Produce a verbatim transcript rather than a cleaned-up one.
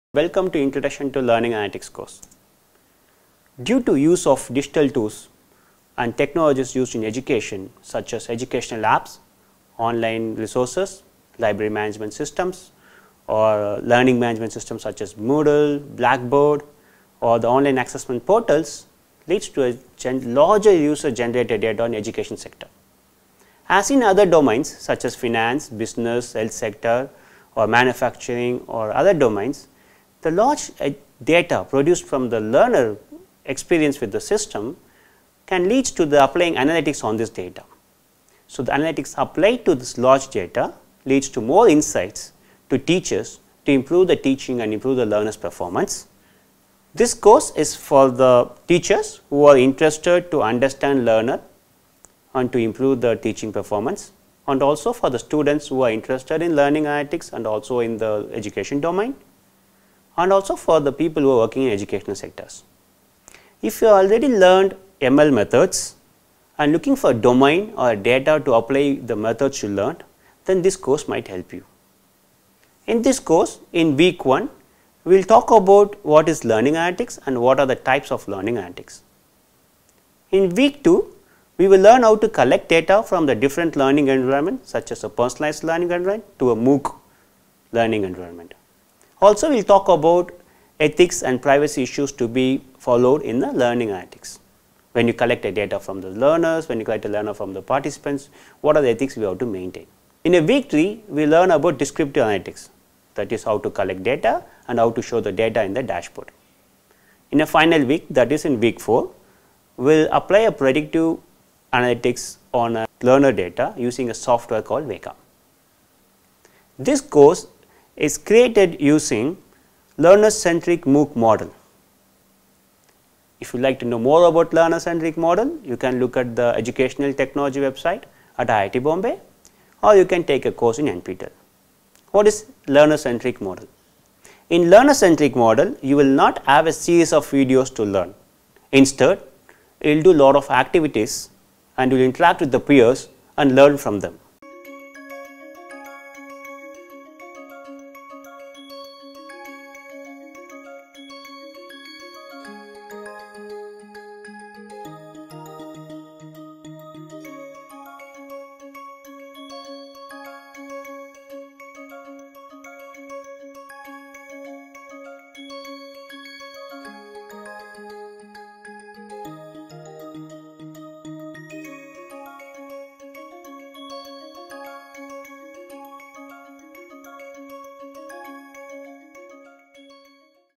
Welcome to Introduction to Learning Analytics course. Due to use of digital tools and technologies used in education such as educational apps, online resources, library management systems or learning management systems such as Moodle, Blackboard or the online assessment portals leads to a gen larger user generated data on education sector. As in other domains such as finance, business, health sector or manufacturing or other domains, the large data produced from the learner experience with the system can lead to the applying analytics on this data. So, the analytics applied to this large data leads to more insights to teachers to improve the teaching and improve the learner's performance. This course is for the teachers who are interested to understand learner and to improve the teaching performance, and also for the students who are interested in learning analytics and also in the education domain, and also for the people who are working in educational sectors. If you already learned M L methods and looking for domain or data to apply the methods you learned, then this course might help you. In this course, in week one, we will talk about what is learning analytics and what are the types of learning analytics. In week two, we will learn how to collect data from the different learning environments such as a personalized learning environment to a MOOC learning environment. Also, we will talk about ethics and privacy issues to be followed in the learning analytics. When you collect the data from the learners, when you collect the learner from the participants, what are the ethics we have to maintain. In a week three, we learn about descriptive analytics, that is how to collect data and how to show the data in the dashboard. In a final week, that is in week four, we will apply a predictive analytics on a learner data using a software called Weka. This course is created using learner-centric MOOC model. If you like to know more about learner-centric model, you can look at the educational technology website at I I T Bombay, or you can take a course in N P T E L. What is learner-centric model? In learner-centric model, you will not have a series of videos to learn. Instead, you will do a lot of activities and you will interact with the peers and learn from them.